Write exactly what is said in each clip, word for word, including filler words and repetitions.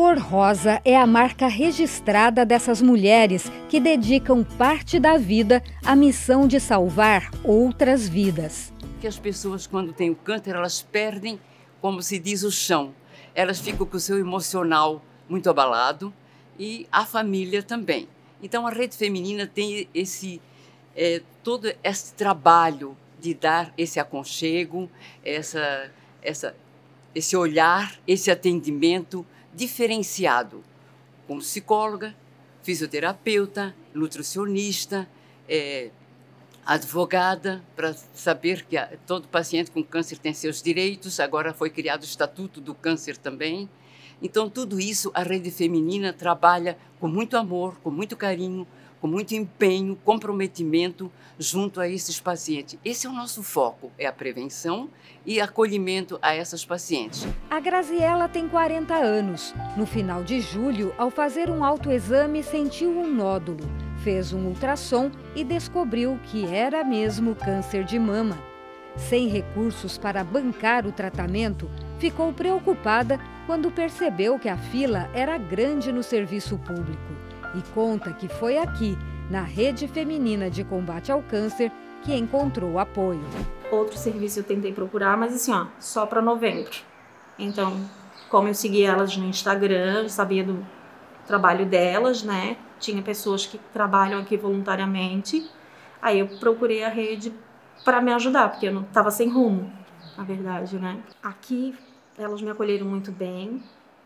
cor rosa é a marca registrada dessas mulheres que dedicam parte da vida à missão de salvar outras vidas. Que as pessoas, quando têm o câncer, elas perdem, como se diz, o chão. Elas ficam com o seu emocional muito abalado e a família também. Então, a Rede Feminina tem esse, é, todo esse trabalho de dar esse aconchego, essa, essa, esse olhar, esse atendimento diferenciado, como psicóloga, fisioterapeuta, nutricionista, é, advogada, para saber que todo paciente com câncer tem seus direitos. Agora foi criado o Estatuto do Câncer também. Então, tudo isso a Rede Feminina trabalha com muito amor, com muito carinho, com muito empenho, comprometimento junto a esses pacientes. Esse é o nosso foco, é a prevenção e acolhimento a essas pacientes. A Graziela tem quarenta anos. No final de julho, ao fazer um autoexame, sentiu um nódulo. Fez um ultrassom e descobriu que era mesmo câncer de mama. Sem recursos para bancar o tratamento, ficou preocupada quando percebeu que a fila era grande no serviço público. E conta que foi aqui, na Rede Feminina de Combate ao Câncer, que encontrou apoio. Outro serviço eu tentei procurar, mas assim, ó, só para novembro. Então, como eu segui elas no Instagram, sabia do trabalho delas, né? Tinha pessoas que trabalham aqui voluntariamente. Aí eu procurei a rede para me ajudar, porque eu não estava sem rumo, na verdade, né? Aqui elas me acolheram muito bem.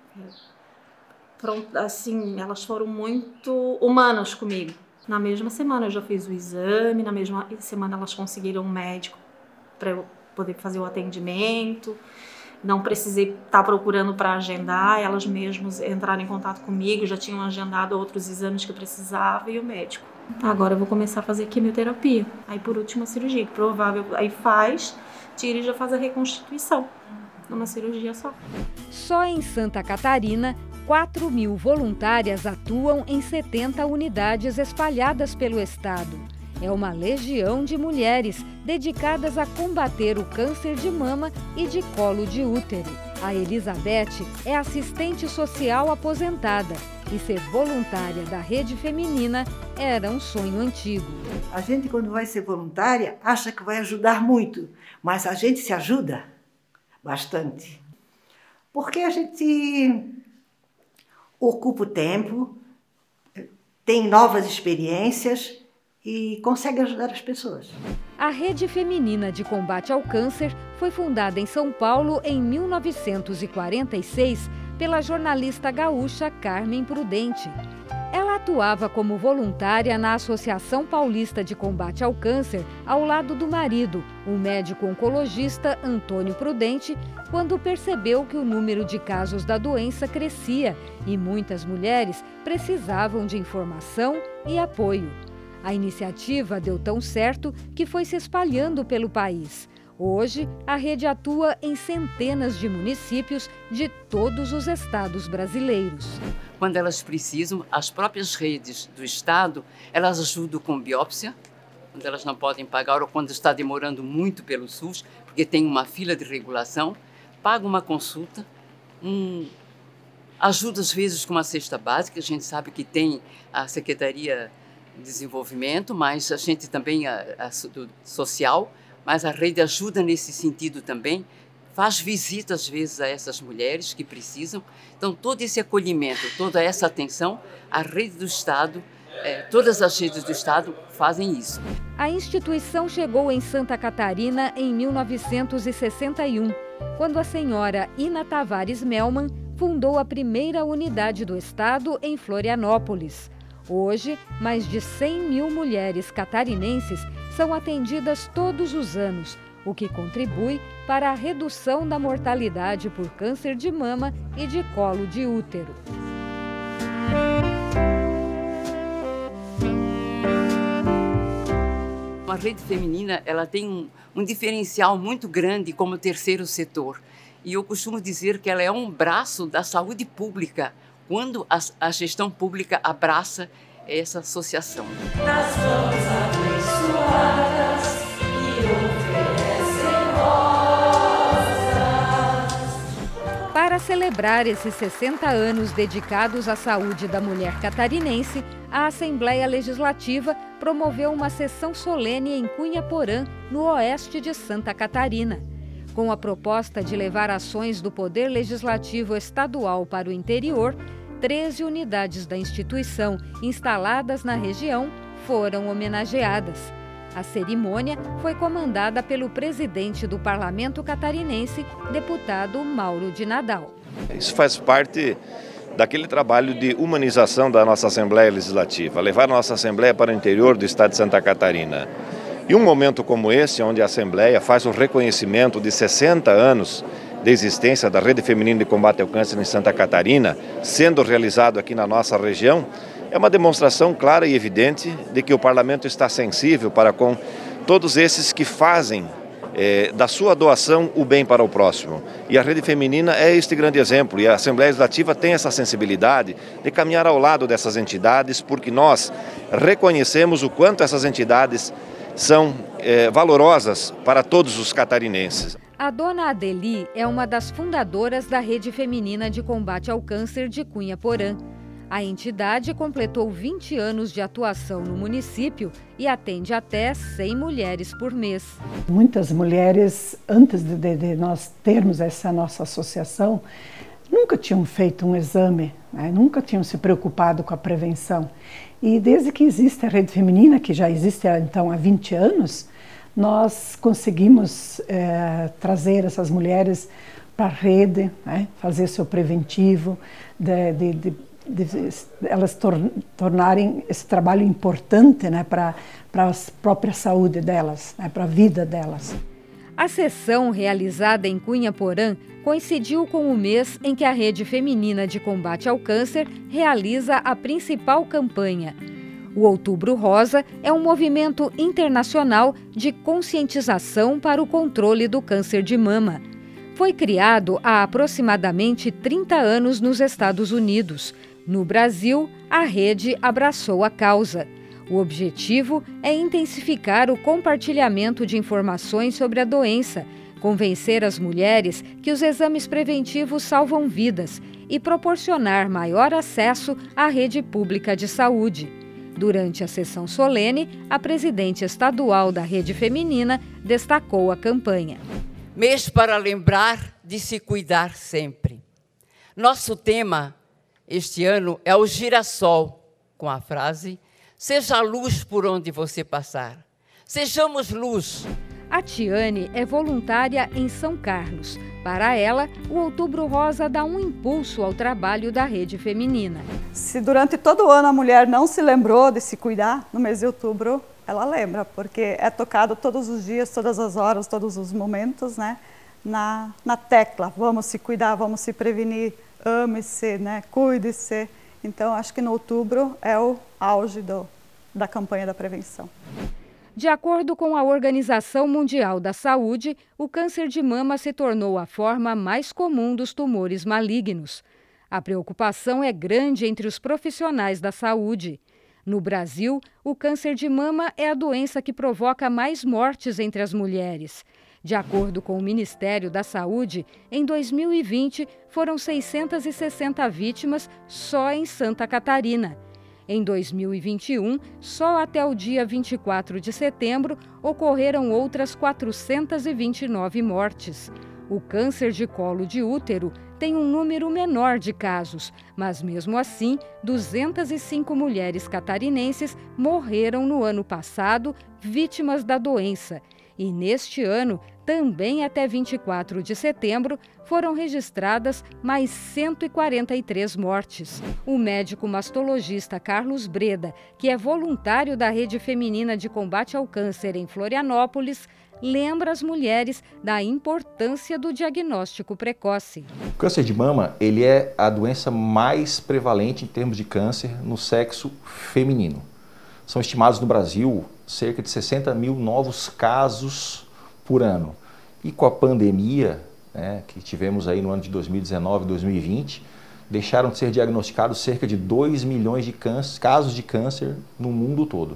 Pronto, assim, elas foram muito humanas comigo. Na mesma semana eu já fiz o exame, na mesma semana elas conseguiram um médico para eu poder fazer o atendimento. Não precisei estar procurando para agendar, elas mesmas entraram em contato comigo, já tinham agendado outros exames que eu precisava e o médico. Agora eu vou começar a fazer quimioterapia. Aí por último a cirurgia, que provável, aí faz, tira e já faz a reconstituição, numa cirurgia só. Só em Santa Catarina, quatro mil voluntárias atuam em setenta unidades espalhadas pelo estado. É uma legião de mulheres dedicadas a combater o câncer de mama e de colo de útero. A Elizabeth é assistente social aposentada e ser voluntária da Rede Feminina era um sonho antigo. A gente, quando vai ser voluntária, acha que vai ajudar muito, mas a gente se ajuda bastante. Porque a gente ocupa o tempo, tem novas experiências e consegue ajudar as pessoas. A Rede Feminina de Combate ao Câncer foi fundada em São Paulo em mil novecentos e quarenta e seis pela jornalista gaúcha Carmen Prudente. Ela atuava como voluntária na Associação Paulista de Combate ao Câncer ao lado do marido, o médico oncologista Antônio Prudente, quando percebeu que o número de casos da doença crescia e muitas mulheres precisavam de informação e apoio. A iniciativa deu tão certo que foi se espalhando pelo país. Hoje, a rede atua em centenas de municípios de todos os estados brasileiros. Quando elas precisam, as próprias redes do estado, elas ajudam com biópsia, quando elas não podem pagar ou quando está demorando muito pelo SUS, porque tem uma fila de regulação, paga uma consulta, um, ajuda às vezes com uma cesta básica. A gente sabe que tem a Secretaria de Desenvolvimento, mas a gente também, a, a do social, mas a rede ajuda nesse sentido também, faz visitas às vezes a essas mulheres que precisam. Então todo esse acolhimento, toda essa atenção, a rede do Estado, eh, todas as redes do Estado fazem isso. A instituição chegou em Santa Catarina em mil novecentos e sessenta e um, quando a senhora Ina Tavares Melman fundou a primeira unidade do Estado em Florianópolis. Hoje, mais de cem mil mulheres catarinenses são atendidas todos os anos, o que contribui para a redução da mortalidade por câncer de mama e de colo de útero. A Rede Feminina ela tem um, um diferencial muito grande como terceiro setor. E eu costumo dizer que ela é um braço da saúde pública, quando a, a gestão pública abraça essa associação. Nas mãos abençoadas e oferecem rosas. Para celebrar celebrar esses sessenta anos dedicados à saúde da mulher catarinense, a Assembleia Legislativa promoveu uma sessão solene em Cunha Porã, no oeste de Santa Catarina. Com a proposta de levar ações do Poder Legislativo Estadual para o interior, treze unidades da instituição instaladas na região foram homenageadas. A cerimônia foi comandada pelo presidente do Parlamento Catarinense, deputado Mauro de Nadal. Isso faz parte daquele trabalho de humanização da nossa Assembleia Legislativa, levar a nossa Assembleia para o interior do estado de Santa Catarina. E um momento como esse, onde a Assembleia faz o reconhecimento de sessenta anos de existência da Rede Feminina de Combate ao Câncer em Santa Catarina, sendo realizado aqui na nossa região, é uma demonstração clara e evidente de que o Parlamento está sensível para com todos esses que fazem é, da sua doação o bem para o próximo. E a Rede Feminina é este grande exemplo, e a Assembleia Legislativa tem essa sensibilidade de caminhar ao lado dessas entidades, porque nós reconhecemos o quanto essas entidades são é, valorosas para todos os catarinenses. A dona Adeli é uma das fundadoras da Rede Feminina de Combate ao Câncer de Cunha Porã. A entidade completou vinte anos de atuação no município e atende até cem mulheres por mês. Muitas mulheres, antes de, de, de nós termos essa nossa associação, nunca tinham feito um exame, né? Nunca tinham se preocupado com a prevenção. E desde que existe a Rede Feminina, que já existe então há vinte anos, nós conseguimos é, trazer essas mulheres para a rede, né? Fazer seu preventivo, de, de, de, de elas tor tornarem esse trabalho importante, né? para a própria saúde delas, né? Para a vida delas. A sessão realizada em Cunha Porã coincidiu com o mês em que a Rede Feminina de Combate ao Câncer realiza a principal campanha. O Outubro Rosa é um movimento internacional de conscientização para o controle do câncer de mama. Foi criado há aproximadamente trinta anos nos Estados Unidos. No Brasil, a rede abraçou a causa. O objetivo é intensificar o compartilhamento de informações sobre a doença, convencer as mulheres que os exames preventivos salvam vidas e proporcionar maior acesso à rede pública de saúde. Durante a sessão solene, a presidente estadual da Rede Feminina destacou a campanha. Mês para lembrar de se cuidar sempre. Nosso tema este ano é o girassol, com a frase: seja a luz por onde você passar. Sejamos luz. A Tiane é voluntária em São Carlos. Para ela, o Outubro Rosa dá um impulso ao trabalho da Rede Feminina. Se durante todo o ano a mulher não se lembrou de se cuidar, no mês de outubro ela lembra, porque é tocado todos os dias, todas as horas, todos os momentos, né, na, na tecla. Vamos se cuidar, vamos se prevenir, ame-se, né, cuide-se. Então, acho que no outubro é o auge do, da campanha da prevenção. De acordo com a Organização Mundial da Saúde, o câncer de mama se tornou a forma mais comum dos tumores malignos. A preocupação é grande entre os profissionais da saúde. No Brasil, o câncer de mama é a doença que provoca mais mortes entre as mulheres. De acordo com o Ministério da Saúde, em dois mil e vinte foram seiscentas e sessenta vítimas só em Santa Catarina. Em dois mil e vinte e um, só até o dia vinte e quatro de setembro, ocorreram outras quatrocentas e vinte e nove mortes. O câncer de colo de útero tem um número menor de casos, mas mesmo assim, duzentas e cinco mulheres catarinenses morreram no ano passado vítimas da doença. E neste ano, também até vinte e quatro de setembro, foram registradas mais cento e quarenta e três mortes. O médico mastologista Carlos Breda, que é voluntário da Rede Feminina de Combate ao Câncer em Florianópolis, lembra as mulheres da importância do diagnóstico precoce. O câncer de mama, ele é a doença mais prevalente em termos de câncer no sexo feminino. São estimados no Brasil cerca de sessenta mil novos casos por ano. E com a pandemia, né, que tivemos aí no ano de dois mil e dezenove, dois mil e vinte, deixaram de ser diagnosticados cerca de dois milhões de câncer, casos de câncer no mundo todo.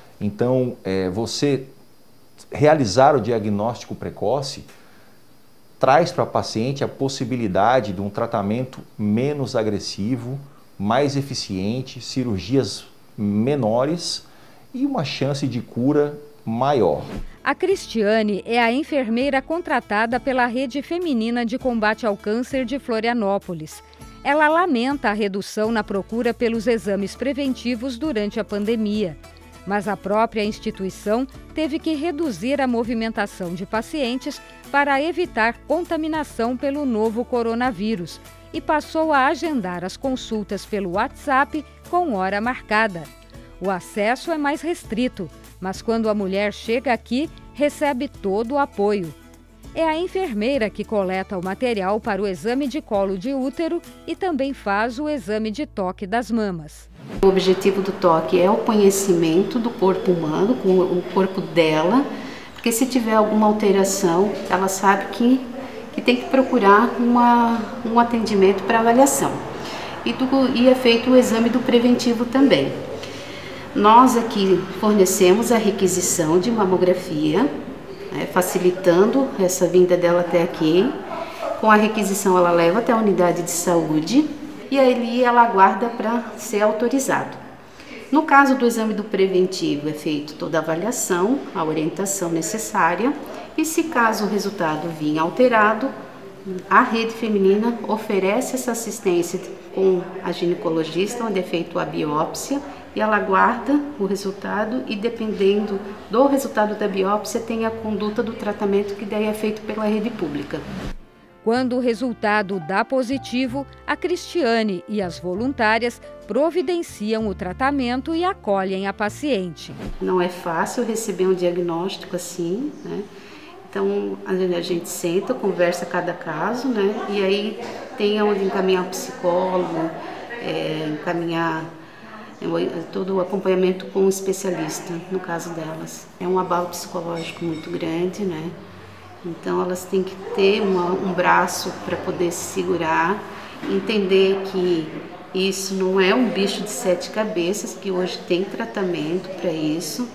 Então, é, você realizar o diagnóstico precoce traz para a paciente a possibilidade de um tratamento menos agressivo, mais eficiente, cirurgias menores e uma chance de cura maior. A Cristiane é a enfermeira contratada pela Rede Feminina de Combate ao Câncer de Florianópolis. Ela lamenta a redução na procura pelos exames preventivos durante a pandemia, mas a própria instituição teve que reduzir a movimentação de pacientes para evitar contaminação pelo novo coronavírus e passou a agendar as consultas pelo WhatsApp com hora marcada. O acesso é mais restrito, mas quando a mulher chega aqui, recebe todo o apoio. É a enfermeira que coleta o material para o exame de colo de útero e também faz o exame de toque das mamas. O objetivo do toque é o conhecimento do corpo humano, com o corpo dela, porque se tiver alguma alteração, ela sabe que, que tem que procurar uma, um atendimento para avaliação. E, do, e é feito o exame do preventivo também. Nós aqui fornecemos a requisição de mamografia, né, facilitando essa vinda dela até aqui. Com a requisição ela leva até a unidade de saúde e ali ela aguarda para ser autorizado. No caso do exame do preventivo é feito toda a avaliação, a orientação necessária e se caso o resultado vir alterado, a Rede Feminina oferece essa assistência com a ginecologista, onde é feita a biópsia, e ela aguarda o resultado e, dependendo do resultado da biópsia, tem a conduta do tratamento que daí é feito pela rede pública. Quando o resultado dá positivo, a Cristiane e as voluntárias providenciam o tratamento e acolhem a paciente. Não é fácil receber um diagnóstico assim, né? Então a gente senta, conversa cada caso, né? E aí tem onde encaminhar o psicólogo, é, encaminhar todo o acompanhamento com um especialista, no caso delas. É um abalo psicológico muito grande, né? Então elas têm que ter uma, um braço para poder se segurar, entender que isso não é um bicho de sete cabeças, que hoje tem tratamento para isso,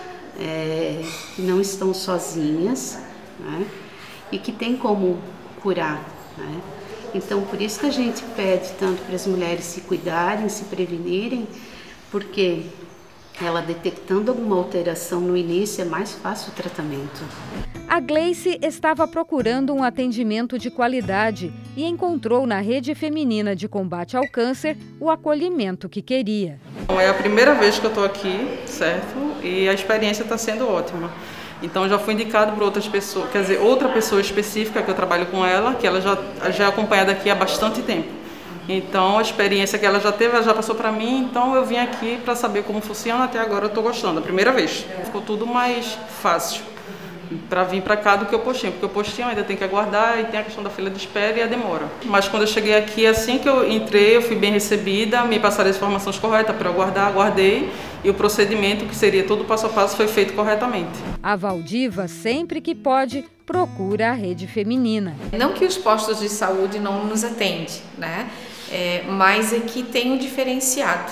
é, que não estão sozinhas, né? E que tem como curar, né? Então por isso que a gente pede tanto para as mulheres se cuidarem, se prevenirem, porque ela detectando alguma alteração no início é mais fácil o tratamento. A Gleice estava procurando um atendimento de qualidade e encontrou na Rede Feminina de Combate ao Câncer o acolhimento que queria. É a primeira vez que eu estou aqui, certo? E a experiência está sendo ótima. Então já fui indicado por outras pessoas, quer dizer, outra pessoa específica que eu trabalho com ela, que ela já, já é acompanhada aqui há bastante tempo. Então a experiência que ela já teve, ela já passou para mim, então eu vim aqui para saber como funciona, até agora eu estou gostando, a primeira vez. Ficou tudo mais fácil para vir para cá do que o postinho, porque o postinho ainda tem que aguardar e tem a questão da fila de espera e a demora. Mas quando eu cheguei aqui, assim que eu entrei, eu fui bem recebida, me passaram as informações corretas para eu aguardar, aguardei e o procedimento, que seria todo passo a passo, foi feito corretamente. A Valdiva, sempre que pode, procura a Rede Feminina. Não que os postos de saúde não nos atendem, né? É, mas é que tem um diferenciado.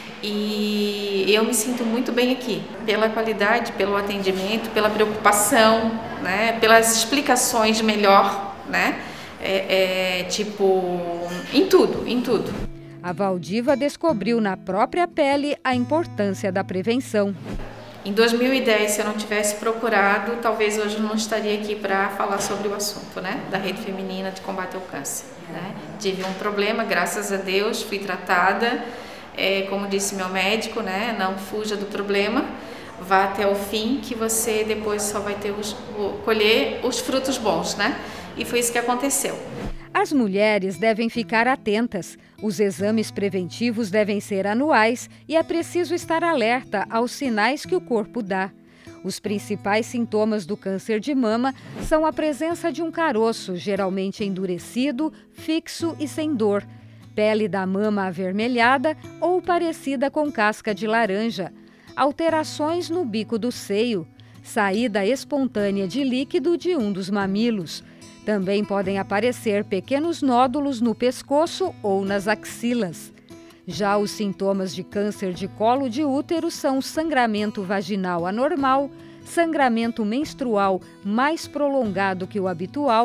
E eu me sinto muito bem aqui, pela qualidade, pelo atendimento, pela preocupação, né, pelas explicações melhor, né, é, é, tipo, em tudo, em tudo. A Valdiva descobriu na própria pele a importância da prevenção. Em dois mil e dez, se eu não tivesse procurado, talvez hoje eu não estaria aqui para falar sobre o assunto, né, da Rede Feminina de Combate ao Câncer, né. Tive um problema, graças a Deus, fui tratada. É, como disse meu médico, né, não fuja do problema, vá até o fim, que você depois só vai ter os, colher os frutos bons, né? E foi isso que aconteceu. As mulheres devem ficar atentas. Os exames preventivos devem ser anuais e é preciso estar alerta aos sinais que o corpo dá. Os principais sintomas do câncer de mama são a presença de um caroço, geralmente endurecido, fixo e sem dor, pele da mama avermelhada ou parecida com casca de laranja, alterações no bico do seio, saída espontânea de líquido de um dos mamilos. Também podem aparecer pequenos nódulos no pescoço ou nas axilas. Já os sintomas de câncer de colo de útero são sangramento vaginal anormal, sangramento menstrual mais prolongado que o habitual,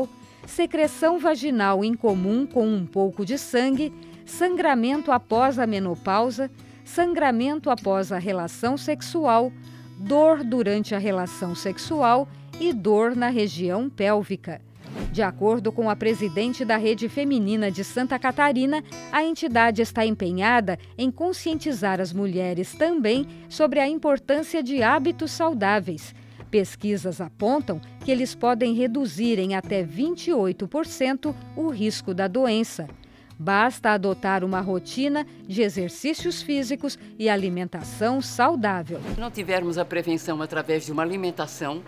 secreção vaginal incomum com um pouco de sangue, sangramento após a menopausa, sangramento após a relação sexual, dor durante a relação sexual e dor na região pélvica. De acordo com a presidente da Rede Feminina de Santa Catarina, a entidade está empenhada em conscientizar as mulheres também sobre a importância de hábitos saudáveis. Pesquisas apontam que eles podem reduzir em até vinte e oito por cento o risco da doença. Basta adotar uma rotina de exercícios físicos e alimentação saudável. Se não tivermos a prevenção através de uma alimentação,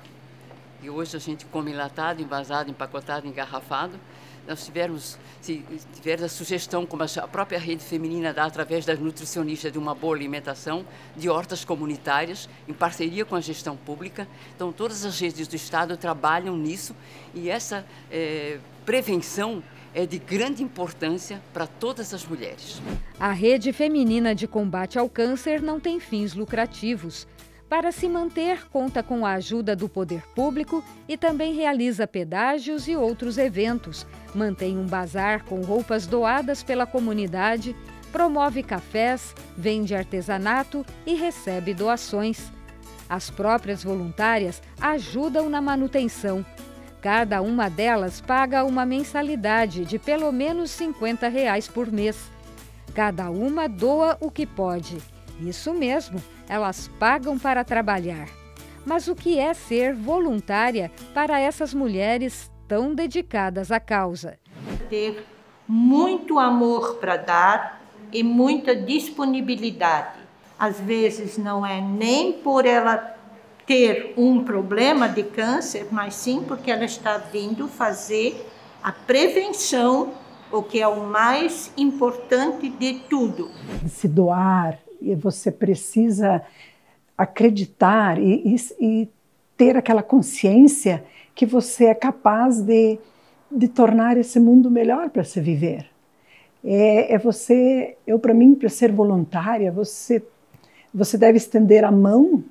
e hoje a gente come enlatado, envasado, empacotado, engarrafado, nós tivermos, se tiver a sugestão, como a própria Rede Feminina dá através das nutricionistas, de uma boa alimentação, de hortas comunitárias, em parceria com a gestão pública. Então, todas as redes do Estado trabalham nisso e essa é, prevenção é de grande importância para todas as mulheres. A Rede Feminina de Combate ao Câncer não tem fins lucrativos. Para se manter, conta com a ajuda do poder público e também realiza pedágios e outros eventos. Mantém um bazar com roupas doadas pela comunidade, promove cafés, vende artesanato e recebe doações. As próprias voluntárias ajudam na manutenção. Cada uma delas paga uma mensalidade de pelo menos cinquenta reais por mês. Cada uma doa o que pode. Isso mesmo, elas pagam para trabalhar. Mas o que é ser voluntária para essas mulheres tão dedicadas à causa? Ter muito amor para dar e muita disponibilidade. Às vezes não é nem por ela ter um problema de câncer, mas sim porque ela está vindo fazer a prevenção, o que é o mais importante de tudo. Se doar, e você precisa acreditar e, e, e ter aquela consciência que você é capaz de, de tornar esse mundo melhor para se viver. É, é você, eu para mim, para ser voluntária, você, você deve estender a mão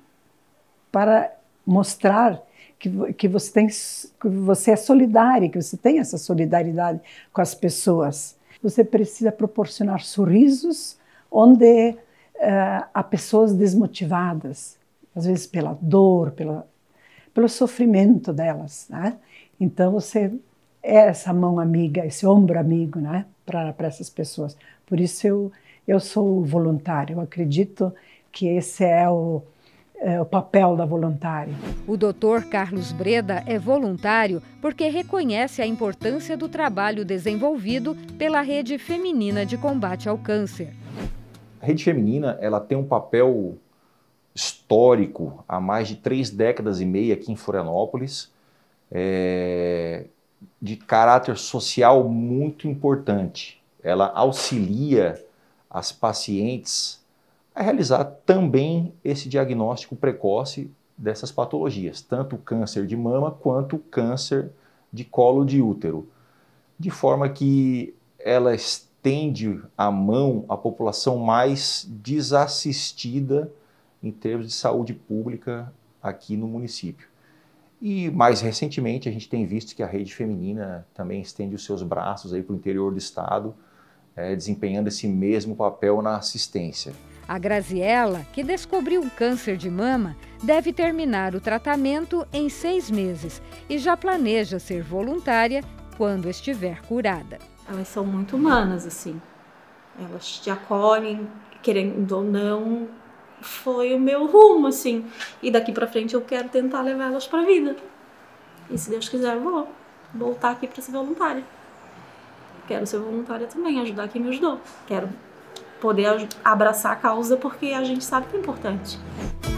para mostrar que, que, você tem, que você é solidária, que você tem essa solidariedade com as pessoas. Você precisa proporcionar sorrisos onde Uh, há pessoas desmotivadas, às vezes pela dor, pela, pelo sofrimento delas, né? Então você é essa mão amiga, esse ombro amigo, né? Para essas pessoas. Por isso eu, eu sou voluntária, eu acredito que esse é o, é o papel da voluntária. O doutor Carlos Breda é voluntário porque reconhece a importância do trabalho desenvolvido pela Rede Feminina de Combate ao Câncer. A Rede Feminina, ela tem um papel histórico há mais de três décadas e meia aqui em Florianópolis, é, de caráter social muito importante. Ela auxilia as pacientes a realizar também esse diagnóstico precoce dessas patologias, tanto o câncer de mama quanto o câncer de colo de útero, de forma que ela estende a mão à população mais desassistida em termos de saúde pública aqui no município. E mais recentemente a gente tem visto que a Rede Feminina também estende os seus braços aí para o interior do estado, é, desempenhando esse mesmo papel na assistência. A Graziela, que descobriu um câncer de mama, deve terminar o tratamento em seis meses e já planeja ser voluntária quando estiver curada. Elas são muito humanas, assim. Elas te acolhem, querendo ou não, foi o meu rumo, assim. E daqui pra frente eu quero tentar levar elas pra vida. E se Deus quiser, eu vou voltar aqui pra ser voluntária. Quero ser voluntária também, ajudar quem me ajudou. Quero poder abraçar a causa porque a gente sabe que é importante.